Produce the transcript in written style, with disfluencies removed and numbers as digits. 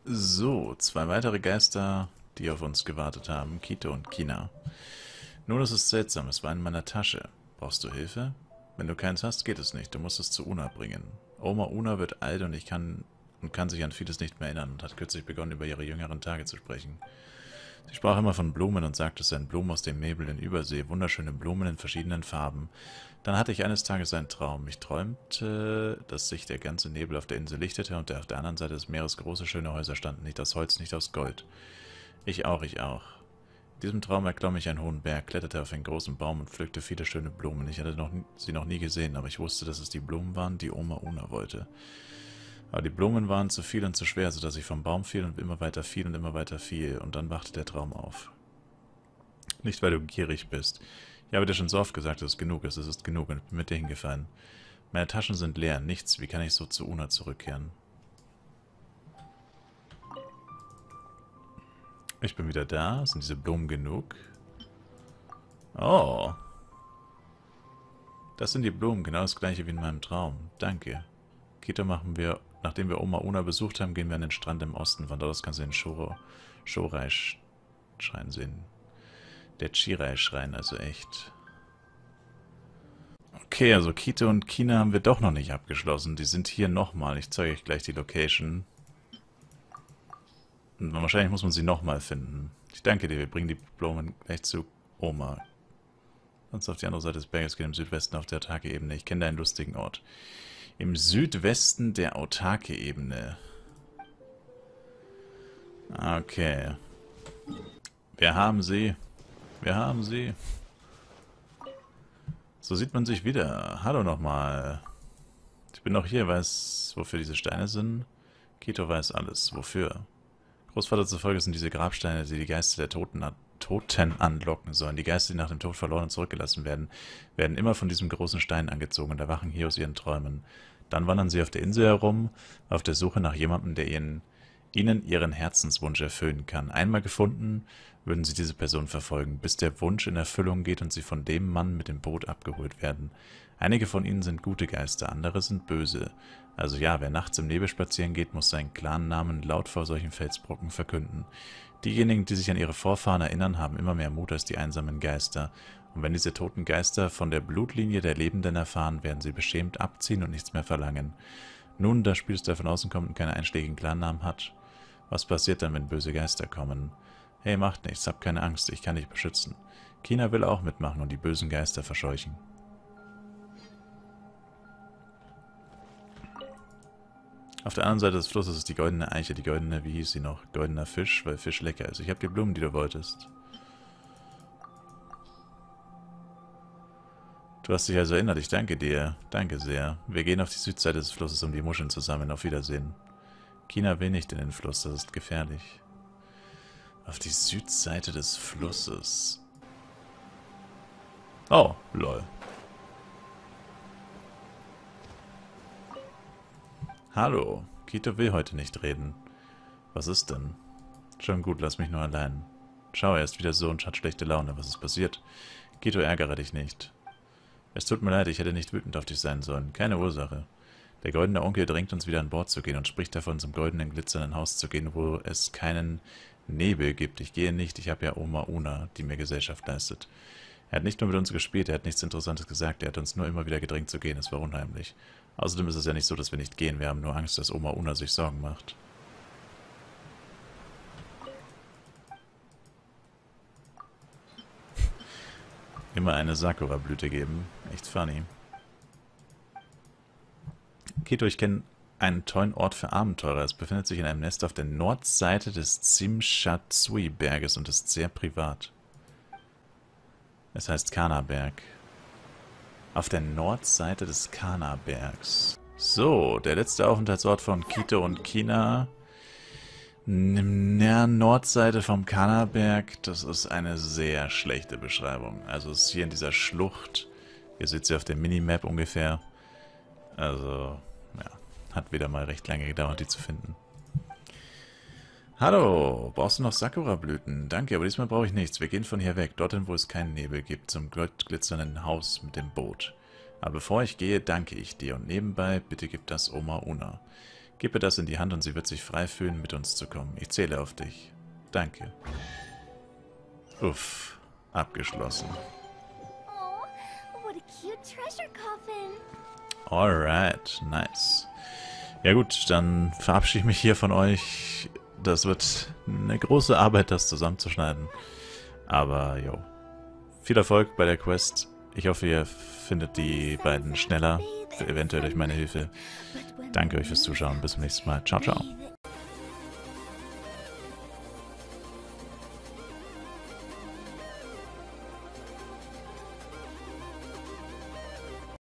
So, zwei weitere Geister, die auf uns gewartet haben, Kito und Kina. Nun, es ist seltsam, es war in meiner Tasche. Brauchst du Hilfe? Wenn du keins hast, geht es nicht, du musst es zu Una bringen. Oma Una wird alt und kann sich an vieles nicht mehr erinnern und hat kürzlich begonnen, über ihre jüngeren Tage zu sprechen. Sie sprach immer von Blumen und sagte, es seien Blumen aus dem Nebel in Übersee, wunderschöne Blumen in verschiedenen Farben. Dann hatte ich eines Tages einen Traum. Ich träumte, dass sich der ganze Nebel auf der Insel lichtete und auf der anderen Seite des Meeres große, schöne Häuser standen, nicht aus Holz, nicht aus Gold. Ich auch, ich auch. In diesem Traum erklomm ich einen hohen Berg, kletterte auf einen großen Baum und pflückte viele schöne Blumen. Ich hatte sie noch nie gesehen, aber ich wusste, dass es die Blumen waren, die Oma Una wollte. Aber die Blumen waren zu viel und zu schwer, sodass ich vom Baum fiel und immer weiter fiel und immer weiter fiel, und dann wachte der Traum auf. Nicht, weil du gierig bist. Ich habe dir schon so oft gesagt, dass es genug ist. Es ist genug und ich bin mit dir hingefallen. Meine Taschen sind leer, nichts. Wie kann ich so zu Una zurückkehren? Ich bin wieder da. Sind diese Blumen genug? Oh. Das sind die Blumen, genau das gleiche wie in meinem Traum. Danke. Kita machen wir, nachdem wir Oma Una besucht haben, gehen wir an den Strand im Osten. Von dort aus kannst du den Shorai-Schrein sehen. Der Chirai-Schrein, also echt. Okay, also Kito und Kina haben wir doch noch nicht abgeschlossen. Die sind hier nochmal. Ich zeige euch gleich die Location. Und wahrscheinlich muss man sie nochmal finden. Ich danke dir, wir bringen die Blumen gleich zu Oma. Sonst auf die andere Seite des Berges gehen, im Südwesten auf der Autarke-Ebene. Ich kenne da einen lustigen Ort. Im Südwesten der Autarke-Ebene. Okay. Wir haben sie. Wir haben sie. So sieht man sich wieder. Hallo nochmal. Ich bin noch hier, weiß, wofür diese Steine sind. Kito weiß alles. Wofür? Großvater zufolge sind diese Grabsteine, die die Geister der Toten anlocken sollen. Die Geister, die nach dem Tod verloren und zurückgelassen werden, werden immer von diesem großen Stein angezogen und erwachen hier aus ihren Träumen. Dann wandern sie auf der Insel herum, auf der Suche nach jemandem, der ihnen ihren Herzenswunsch erfüllen kann. Einmal gefunden, würden sie diese Person verfolgen, bis der Wunsch in Erfüllung geht und sie von dem Mann mit dem Boot abgeholt werden. Einige von ihnen sind gute Geister, andere sind böse. Also ja, wer nachts im Nebel spazieren geht, muss seinen Clannamen laut vor solchen Felsbrocken verkünden. Diejenigen, die sich an ihre Vorfahren erinnern, haben immer mehr Mut als die einsamen Geister. Und wenn diese toten Geister von der Blutlinie der Lebenden erfahren, werden sie beschämt abziehen und nichts mehr verlangen. Nun, da Spiel von außen kommt und keine einschlägigen Clannamen hat, was passiert dann, wenn böse Geister kommen? Hey, macht nichts, hab keine Angst, ich kann dich beschützen. Kina will auch mitmachen und die bösen Geister verscheuchen. Auf der anderen Seite des Flusses ist die goldene Eiche, die goldene, wie hieß sie noch? Goldener Fisch, weil Fisch lecker ist. Ich habe die Blumen, die du wolltest. Du hast dich also erinnert, ich danke dir. Danke sehr. Wir gehen auf die Südseite des Flusses, um die Muscheln zu sammeln. Auf Wiedersehen. Kina will nicht in den Fluss, das ist gefährlich. Auf die Südseite des Flusses. Oh, lol. Hallo, Kito will heute nicht reden. Was ist denn? Schon gut, lass mich nur allein. Schau, er ist wieder so und hat schlechte Laune. Was ist passiert? Kito, ärgere dich nicht. Es tut mir leid, ich hätte nicht wütend auf dich sein sollen. Keine Ursache. Der goldene Onkel drängt uns wieder an Bord zu gehen und spricht davon, zum goldenen, glitzernden Haus zu gehen, wo es keinen Nebel gibt. Ich gehe nicht, ich habe ja Oma Una, die mir Gesellschaft leistet. Er hat nicht nur mit uns gespielt, er hat nichts Interessantes gesagt, er hat uns nur immer wieder gedrängt zu gehen, es war unheimlich. Außerdem ist es ja nicht so, dass wir nicht gehen, wir haben nur Angst, dass Oma Una sich Sorgen macht. Immer eine Sakura-Blüte geben, echt funny. Kito, ich kenne einen tollen Ort für Abenteurer. Es befindet sich in einem Nest auf der Nordseite des Tsimshatsui-Berges und ist sehr privat. Es heißt Kana-Berg. Auf der Nordseite des Kana-Bergs. So, der letzte Aufenthaltsort von Kito und Kina. In der Nordseite vom Kana-Berg. Das ist eine sehr schlechte Beschreibung. Also es ist hier in dieser Schlucht. Ihr seht sie auf der Minimap ungefähr. Also, ja, hat wieder mal recht lange gedauert, die zu finden. Hallo, brauchst du noch Sakura-Blüten? Danke, aber diesmal brauche ich nichts. Wir gehen von hier weg, dorthin, wo es keinen Nebel gibt, zum glitzernden Haus mit dem Boot. Aber bevor ich gehe, danke ich dir. Und nebenbei, bitte gib das Oma Una. Gib ihr das in die Hand und sie wird sich frei fühlen, mit uns zu kommen. Ich zähle auf dich. Danke. Uff, abgeschlossen. Oh, what a cute treasure coffin. Alright, nice. Ja gut, dann verabschiede ich mich hier von euch. Das wird eine große Arbeit, das zusammenzuschneiden. Aber jo, viel Erfolg bei der Quest. Ich hoffe, ihr findet die beiden schneller, eventuell durch meine Hilfe. Danke euch fürs Zuschauen. Bis zum nächsten Mal. Ciao, ciao.